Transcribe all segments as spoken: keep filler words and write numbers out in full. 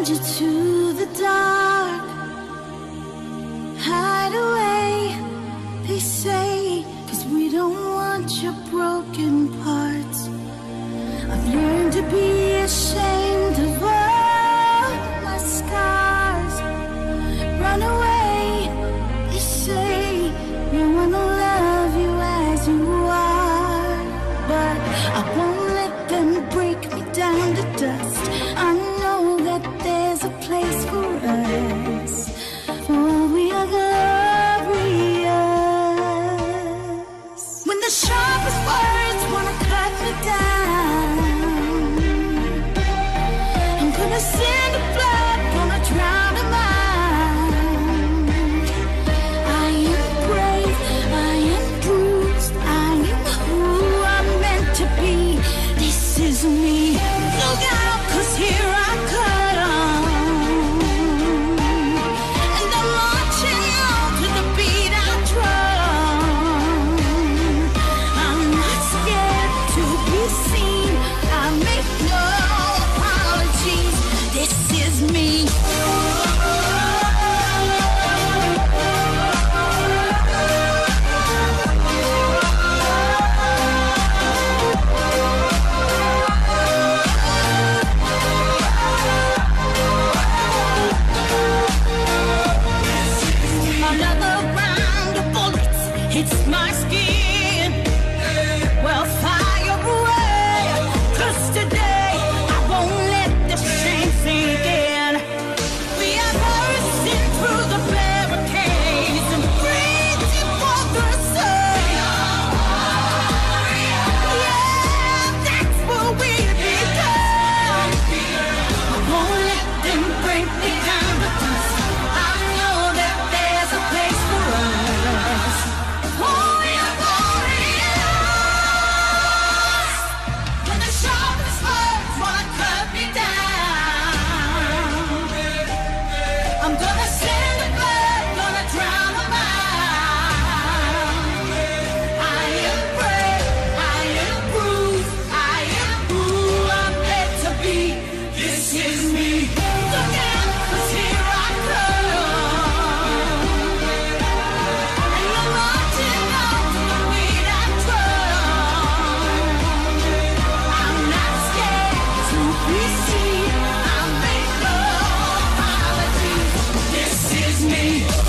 send you to the dark. Hide away, they say, 'cause we don't want your broken parts. I've learned to be ashamed of all my scars. Run away, they say, we wanna love you as you are. But I won't let them break me down to dust. I know that there's a place for us, for we are glorious. When the sharpest words wanna cut me down, I'm gonna send the blood, gonna drown a mind. I am brave, I am bruised, I am who I'm meant to be. This is me. Look out, 'cause here I come, and I'm marching on to the beat I drum. I'm not scared to be seen, I make no apologies. This is me. Another round of bullets hits my skin. Well, fire away, 'cause today I won't let the shame sink in. We are bursting through the barricades and reaching for the sun. Yeah, that's what we become. I won't let them break me down to dust. I know that there's a place for us. Oh, we are glorious. When the sharpest words wanna cut me down, I'm gonna send the blood, gonna drown a mind. I am brave, I am bruised, I am who I'm meant to be. This is me. Look out, 'cause here I come, and I'm marching on to the beat I drum. I'm not scared to be seen, I make no apologies. This is me.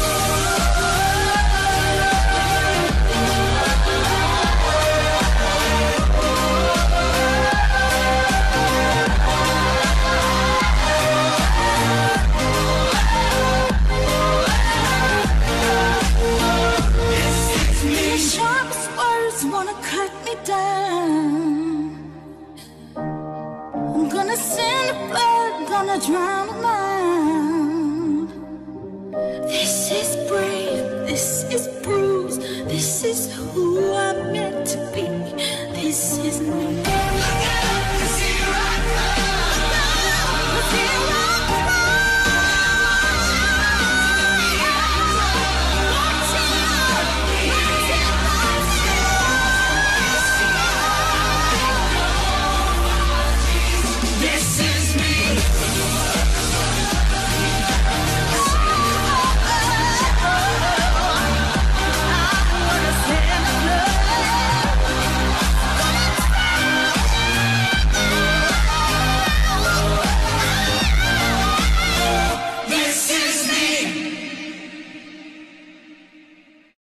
The sharpest words wanna cut me down, I'm gonna send the blood, gonna drown a mind. This